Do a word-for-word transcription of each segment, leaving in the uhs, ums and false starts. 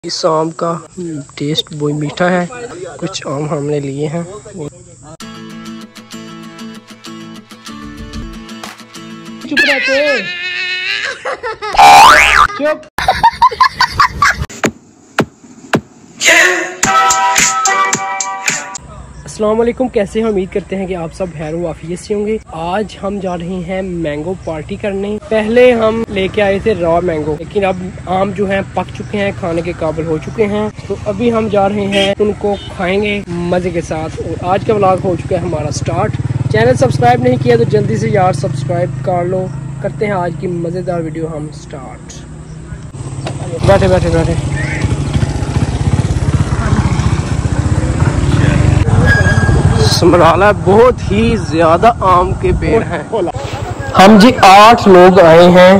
इस आम का टेस्ट बहुत मीठा है। कुछ आम हमने लिए हैं। चुप रहते चुप। अस्सलाम वालेकुम, कैसे हैं? उम्मीद करते हैं कि आप सब खैर व आफियत से होंगे। आज हम जा रहे हैं मैंगो पार्टी करने। पहले हम लेके आए थे रॉ मैंगो, लेकिन अब आम जो हैं पक चुके हैं, खाने के काबिल हो चुके हैं। तो अभी हम जा रहे हैं, उनको खाएंगे मजे के साथ। और आज का व्लॉग हो चुका है हमारा स्टार्ट। चैनल सब्सक्राइब नहीं किया तो जल्दी से यार सब्सक्राइब कर लो। करते हैं आज की मजेदार वीडियो हम स्टार्ट। बैठे बैठे बैठे समराला बहुत ही ज्यादा आम के पेड़ हैं। हम जी आठ लोग आए हैं।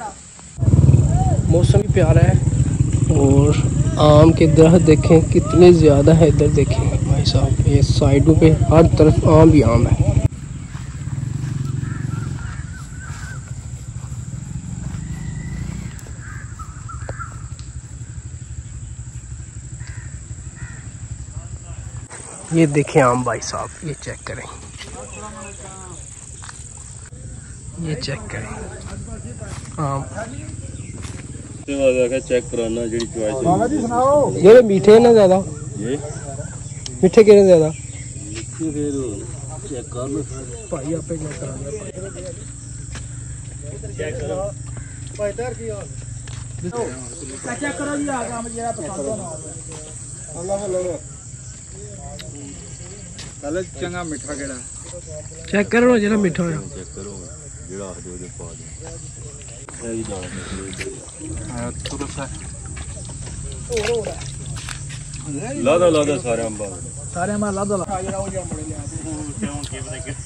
मौसम भी प्यारा है और आम के दरख्त देखें कितने ज्यादा है। इधर देखें भाई साहब, ये साइडों पे हर तरफ आम भी आम है। ये देखें आम भाई साहब, ये चेक करें, ये चेक करें आम। चेक कराना जी चॉइस। ये मीठे ना ज्यादा, ये मीठे कितने ज्यादा फिर चेक कर लो भाई। आप चेक कराना चेक करो भाई इधर की और चेक करो जी। आ काम जेड़ा पसंद होना अल्लाह अल्लाह पहले चंगा मीठा केड़ा चेक करो जरा मीठा है। चेक करो जेड़ा आ दे पा दे ए दाल है थोड़ा सा ला दो ला दो सारे अंबा सारे हम ला दो ला जेड़ा हो जा बड़े ले आते क्यों के पता के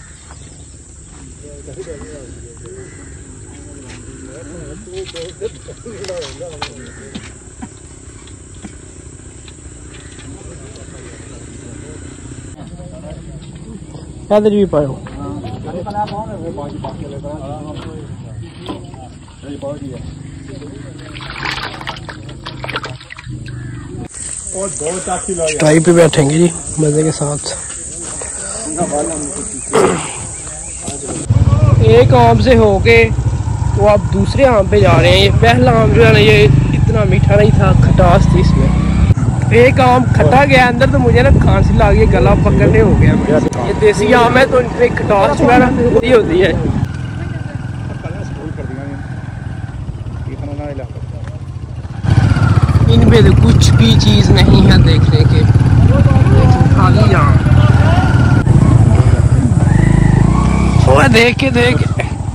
इधर भी पाओ। चाय पे बैठेंगे जी मजे के साथ। एक आम से होके वो आप दूसरे आम पे जा रहे हैं। ये पहला आम जो है ना, ये इतना मीठा नहीं था, खटास थी इसमें। एक आम खट्टा गया अंदर तो मुझे ना खांसी लग गई, गला पकड़ने हो गया। ये देसी आम है तो इनमें खटास जो है ना होती होती है। इनमें तो कुछ भी चीज नहीं है देखने के, खाली आम। वो देख के देख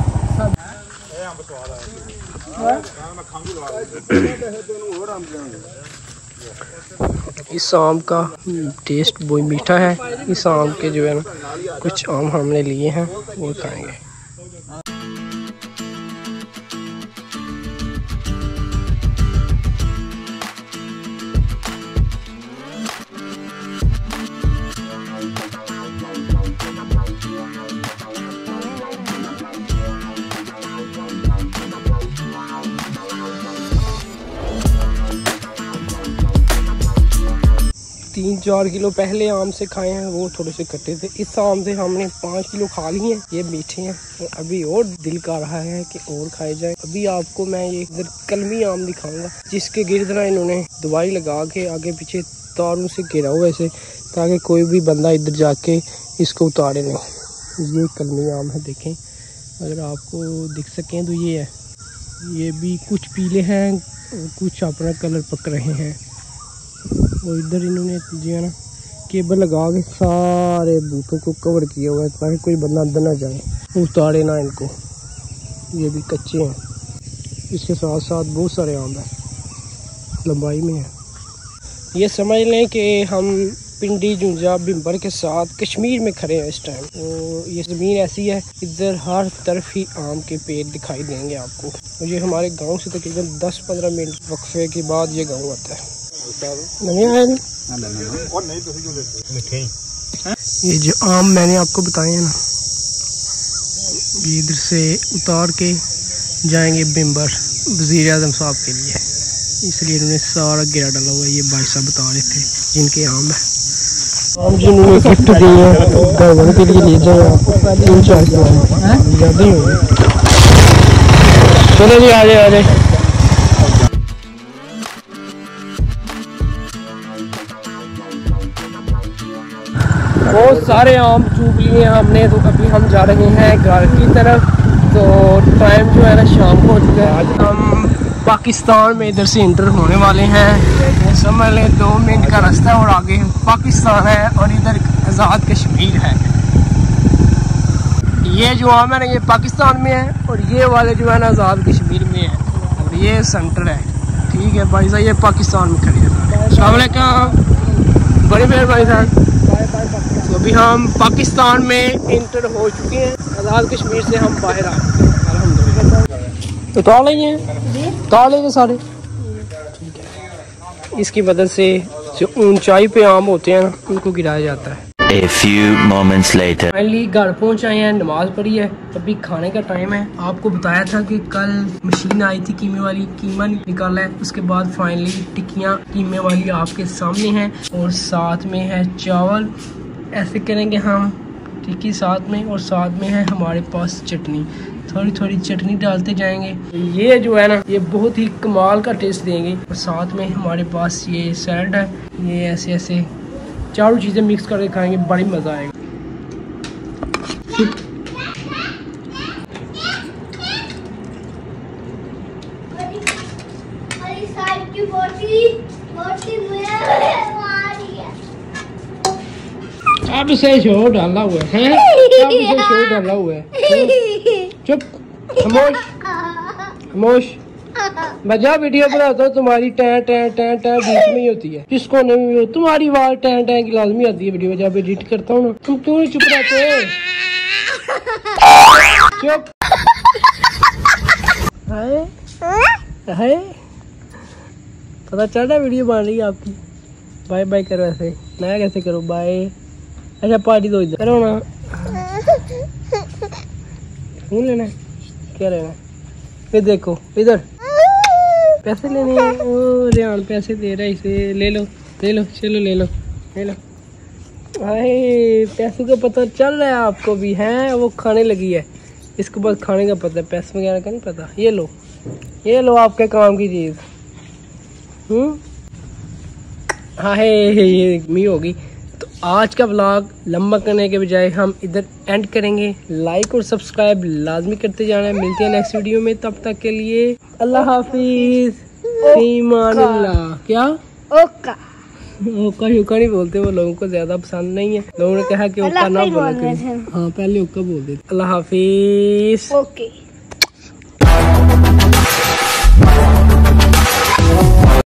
इस आम का टेस्ट बहुत मीठा है। इस आम के जो है ना कुछ आम हमने लिए हैं, वो खाएंगे। तीन चार किलो पहले आम से खाए हैं, वो थोड़े से खट्टे थे। इस आम से हमने पाँच किलो खा लिए हैं। ये मीठे हैं और अभी और दिल कर रहा है कि और खाए जाए। अभी आपको मैं ये इधर कलमी आम दिखाऊंगा, जिसके गिर्द ना इन्होंने दवाई लगा के आगे पीछे तारों से घेरा हुआ ऐसे, ताकि कोई भी बंदा इधर जाके इसको उतारे नहीं। ये कलमी आम है, देखें अगर आपको दिख सकें तो ये है। ये भी कुछ पीले हैं और कुछ अपना कलर पक रहे हैं। और इधर इन्होंने जो है ना केबल लगा के सारे बूटों को कवर किया हुआ है, ताकि कोई बंदा अंदर ना जाए, उतारे ना इनको। ये भी कच्चे हैं। इसके साथ साथ बहुत सारे आम हैं, लंबाई में है। ये समझ लें कि हम पिंडी जुंजा बिम्बर के साथ कश्मीर में खड़े हैं इस टाइम। तो ये ज़मीन ऐसी है, इधर हर तरफ ही आम के पेड़ दिखाई देंगे आपको। और ये हमारे गाँव से तकरीबन दस पंद्रह मिनट वक्फे के बाद ये गाँव आता है। नहीं आया और नहीं तो मीठे। ये जो आम मैंने आपको बताए हैं ना, ये इधर से उतार के जाएंगे बिम्बर वज़ीर आज़म साहब के लिए। इसलिए इन्होंने सारा गिरा डाला हुआ है। ये भाई साहब बता रहे थे जिनके आम है, आम जिन्होंने गिफ्ट दिए हैं घर के लिए ले जाए आप तीन चार किलो ज़्यादा ही होंगे। चलो जी आ जाए आ जाए। बहुत सारे आम चूप लिए हमने, तो अभी हम जा रहे हैं घर की तरफ। तो टाइम जो है ना शाम को हो चुका है। आज हम पाकिस्तान में इधर से इंटर होने वाले हैं, समझ लें दो मिनट का रास्ता और आगे पाकिस्तान है और इधर आज़ाद कश्मीर है। ये जो आम है ना ये पाकिस्तान में है और ये वाले जो है ना आज़ाद कश्मीर में है और ये सेंटर है। ठीक है भाई साहब, ये पाकिस्तान में खड़े हैं। अस्सलाम वालेकुम, बड़े मेहर भाई साहब। तो अभी हम पाकिस्तान में इंटर हो चुके हैं, आज़ाद कश्मीर से हम बाहर आ चुके हैं अल्हम्दुलिल्लाह। तो ताल लेंगे ताल लेंगे सारे, ठीक है। इसकी मदद से जो ऊंचाई पे आम होते हैं ना उनको गिराया जाता है। A few moments later. Finally घर पहुंच आए हैं, नमाज पढ़ी है, अभी खाने का टाइम है। आपको बताया था कि कल मशीन आई थी कीमे वाली, कीमा निकाला है। उसके बाद फाइनली टिक्कियाँ कीमे वाली आपके सामने हैं और साथ में है चावल। ऐसे करेंगे हम टिक्की साथ में और साथ में है हमारे पास चटनी, थोड़ी थोड़ी चटनी डालते जाएंगे। ये जो है ना ये बहुत ही कमाल का टेस्ट देंगे। और साथ में हमारे पास ये सैलड है, ये ऐसे ऐसे चारों चीज़ें मिक्स करके खाएंगे, बड़ी मज़ा आएगा। अब से शोर डाला हुआ है, अब से शोर डाला हुआ है। चुप, खामोश खामोश। मैं जब वीडियो बनाता हूँ तुम्हारी टैं टैं टैं टैं बीच में ही होती है, किस कोने में हो तुम्हारी आवाज टैं टैं की लाजमी आती है वीडियो में। जब एडिट करता हूँ ना तुम क्यों नहीं चुप रहते? चुप। हाय हाय, पता चल रहा है वीडियो बन रही है आपकी। बाय बाय करो, ऐसे नया कैसे करो बाय। अच्छा पार्टी दो इधर करो ना। फोन लेना है, क्या लेना है? फिर देखो इधर पैसे लेने हैं। ओ रेहान पैसे दे रहा है इसे, ले लो ले लो, चलो ले लो ले लो। हाय पैसों का पता चल रहा है आपको भी है, वो खाने लगी है, इसको बस खाने का पता है, पैसे वगैरह का नहीं पता। ये लो ये लो आपके काम की चीज़। हम्म हाँ है ये मी होगी। तो आज का व्लॉग लंबा करने के बजाय हम इधर एंड करेंगे। लाइक और सब्सक्राइब लाजमी करते जाना है। मिलते हैं नेक्स्ट वीडियो में, तब तक के लिए अल्लाह हाफिज। ईमानुल्लाह। क्या ओका ओका ओका नहीं बोलते, वो लोगों को ज्यादा पसंद नहीं है। लोगों ने कहा कि ओका ना बोला। हाँ पहले ओका बोल देते। अल्लाह हाफिज। ओके।